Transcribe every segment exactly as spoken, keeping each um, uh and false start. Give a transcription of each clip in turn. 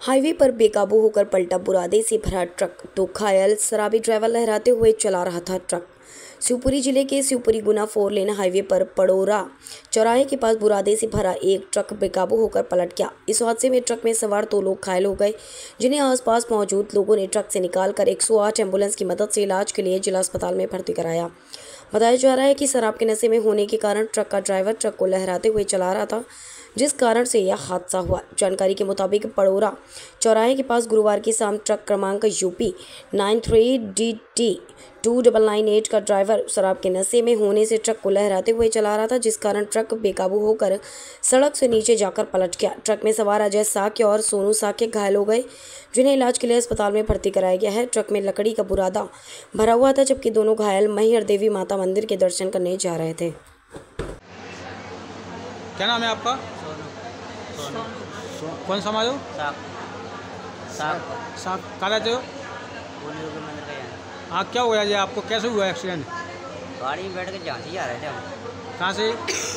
Highway पर बेकाबू होकर पलटा बुरादे से भरा ट्रक। दो घायल। शराबी ड्राइवर लहराते हुए चला रहा था ट्रक। शिवपुरी जिले के Shivpuri Guna four lane highway पर पड़ोरा चौराहे के पास बुरादे से भरा एक ट्रक बेकाबू होकर पलट गया। इस हादसे में ट्रक में सवार दो लोग घायल हो गए, जिन्हें आसपास मौजूद लोगों ने ट्रक से निकालकर एक सौ आठ एम्बुलेंस की मदद से इलाज के लिए जिला अस्पताल में भर्ती कराया। बताया जा रहा है कि शराब के नशे में होने के कारण ट्रक का ड्राइवर ट्रक को लहराते हुए चला रहा था, जिस कारण से यह हादसा हुआ। जानकारी के मुताबिक पड़ोरा चौराहे के पास गुरुवार की शाम ट्रक क्रमांक UP nine three D T two double nine eight का ड्राइवर शराब के नशे में होने से ट्रक को लहराते हुए चला रहा था, जिस कारण ट्रक बेकाबू होकर सड़क से नीचे जाकर पलट गया। ट्रक में सवार अजय साक्य और सोनू साक्य घायल हो गए, जिन्हें इलाज के लिए अस्पताल में भर्ती कराया गया है। ट्रक में लकड़ी का बुरादा भरा हुआ था, जबकि दोनों घायल मैहर देवी माता मंदिर के दर्शन करने जा रहे थे। क्या नाम है आपका? सोनू। कौन समाज हो? साग साग साहब कहाँ रहते हो? बोले के मंदिर का यहाँ हाँ, क्या हुआ जी? आपको कैसे हुआ एक्सीडेंट? गाड़ी में बैठ के झांसी जा रहे थे हम। कहाँ से?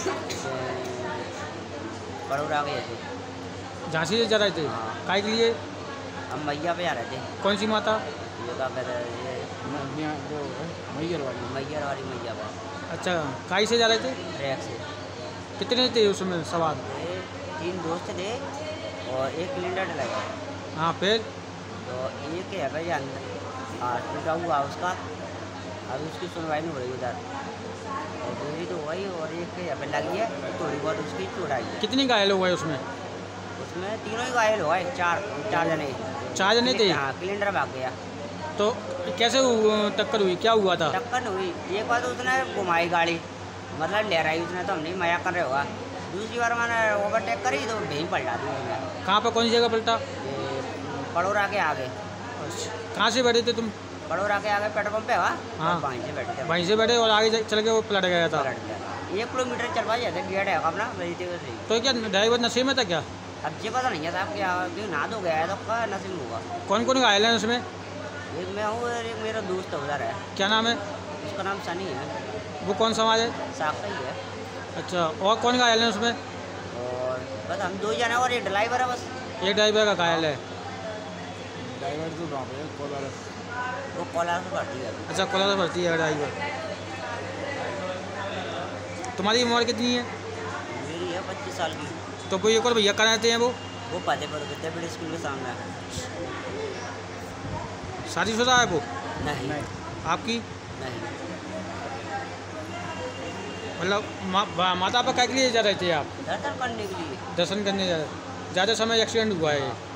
पड़ोरा गए थे। झांसी से जा रहे थे? हाँ। काय के लिए? हम मैया पे जा रहे थे। कौन सी माता? ये क्या कहते हैं, ये मैयर वाली। मैयर वाली मैया पे। अच्छा, काय से जा रहे थे? ट्रैक से कितने थे उसमें सवार? ये तीन दोस्त थे और एक सिलेंडर डलेगा। हाँ, फिर? तो एक है भाई अंदर हाथ टूटा हुआ उसका, अभी उसकी सुनवाई नहीं हो रही उधर। और दूसरी तो वही, और एक यहाँ पे लगी है थोड़ी बहुत उसकी चोटाई है। कितनी घायल हो गए उसमें? उसमें तीनों ही घायल हो गए, चार चार जने चार जने थे? हाँ, सिलेंडर भाग गया। तो कैसे हु- टक्कर हुई? क्या हुआ था? टक्कर नहीं हुई, एक बार तो उसने घुमाई गाड़ी, मतलब लहराई उसने, तो हम नहीं मजाक कर रहे होगा। दूसरी बार मैंने ओवरटेक करी तो ढेई पलटा दी उसने। कहाँ पर, कौन सी जगह पलटा? ये पड़ोरा के आगे। अच्छा, कहाँ से बैठे थे तुम? पड़ोरा के आगे पेट्रोल पंप है वहाँ। हाँ। वहीं से बैठे थे। वहीं से बैठे और आगे जा- चल के वो पलट गया था? पलट गया। एक किलोमीटर चल पाए जाते, गेट है अपना वेजिटेबल से। तो क्या ड्राइवर नशे में था क्या? अब ये पता नहीं है साहब क्या, क्यों ना धो गया है तो क्या नसीब होगा। कौन कौन घायल है उसमें? एक मैं हूँ और एक मेरा दोस्त उधर है, क्या नाम है? उसका नाम सनी है। वो कौन समाज है? साफ सही है। अच्छा, और कौन घायल है उसमें? और बस हम दो जने और एक ड्राइवर है बस। एक ड्राइवर का घायल है। ड्राइवर तो वहाँ पे कोलार वो कोलार से भर्ती है। अच्छा, कोलार से भर्ती है ड्राइवर। तुम्हारी उम्र कितनी है? मेरी है पच्चीस साल की। तो कोई एक और भैया कहाँ रहते हैं वो? वो फतेहपुर विद्यापीठ स्कूल के सामने है। शादीशुदा है वो? नहीं नहीं, आपकी? नहीं। मतलब मा, मा- माता पर क्या के लिए जा रहे थे आप? दर्शन करने के लिए। दर्शन करने जा रहे? ज़्यादा समय एक्सीडेंट हुआ है ये?